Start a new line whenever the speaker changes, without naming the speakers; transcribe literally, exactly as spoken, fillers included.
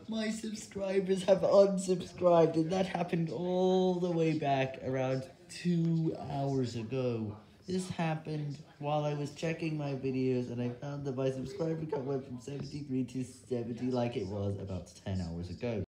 My subscribers have unsubscribed, and that happened all the way back around two hours ago. This happened while I was checking my videos, and I found that my subscriber count went from seventy-three to seventy like it was about ten hours ago.